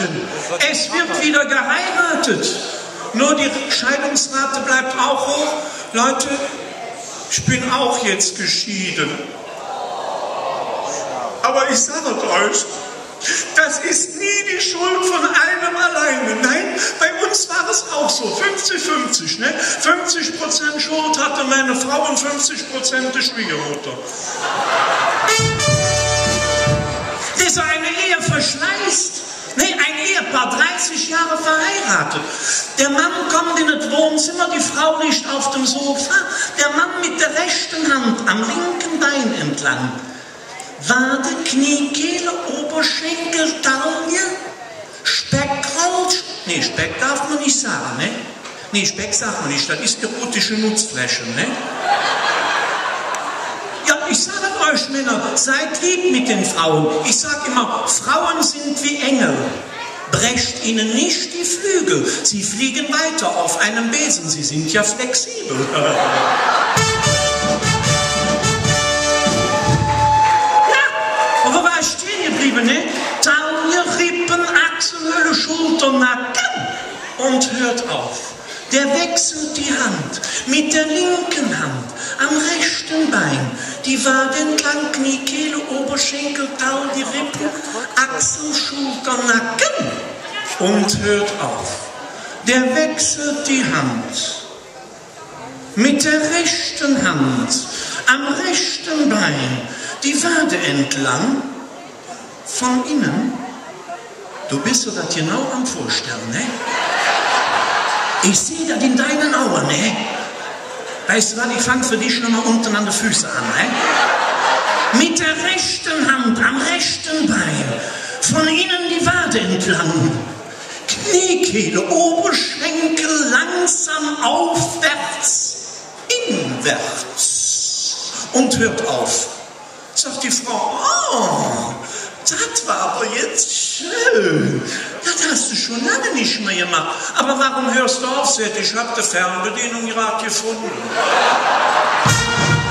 vorstellen. Es wird wieder geheiratet. Nur die Scheidungsrate bleibt auch hoch. Leute, ich bin auch jetzt geschieden. Aber ich sage euch, das ist nie die Schuld von einem alleine. Nein, bei uns war es auch so, 50-50. Ne? 50% Schuld hatte meine Frau und 50% die Schwiegermutter. Das eine Ehe verschleißt. Ne, ein Ehepaar, 30 Jahre verheiratet. Der Mann kommt in das Wohnzimmer, die Frau liegt auf dem Sofa. Der Mann mit der rechten Hand am linken Bein entlang. Wade, Knie, Kehle, Oberschenkel, Taille, Speckrauch. Nee, Speck darf man nicht sagen, ne? Nee, Speck sagt man nicht, das ist erotische Nutzfläche, ne? Ja, ich sage euch Männer, seid lieb mit den Frauen. Ich sage immer, Frauen sind wie Engel. Brecht ihnen nicht die Flügel. Sie fliegen weiter auf einem Besen. Sie sind ja flexibel. Wo war ich stehen geblieben, ne? Taille, Rippen, Achselhöhle, Schulter, Nacken. Und hört auf. Der wechselt die Hand mit der linken Hand am rechten Bein. Die Wade entlang, Knie, Kehle, Oberschenkel, Taille, Rippen, Achsel, Schulter, Nacken. Und hört auf. Der wechselt die Hand mit der rechten Hand am rechten Bein. Die Wade entlang, von innen. Du bist dir das genau am Vorstellen, ne? Ich sehe das in deinen Augen, ne? Weißt du was, ich fange für dich nochmal unten an die Füße an, ne? Mit der rechten Hand am rechten Bein, von innen die Wade entlang. Kniekehle, Oberschenkel langsam aufwärts, inwärts. Und hört auf. Sagt die Frau, oh, das war aber jetzt schön. Das hast du schon lange nicht mehr gemacht. Aber warum hörst du auf, Seth? Ich hab die Fernbedienung gerade gefunden.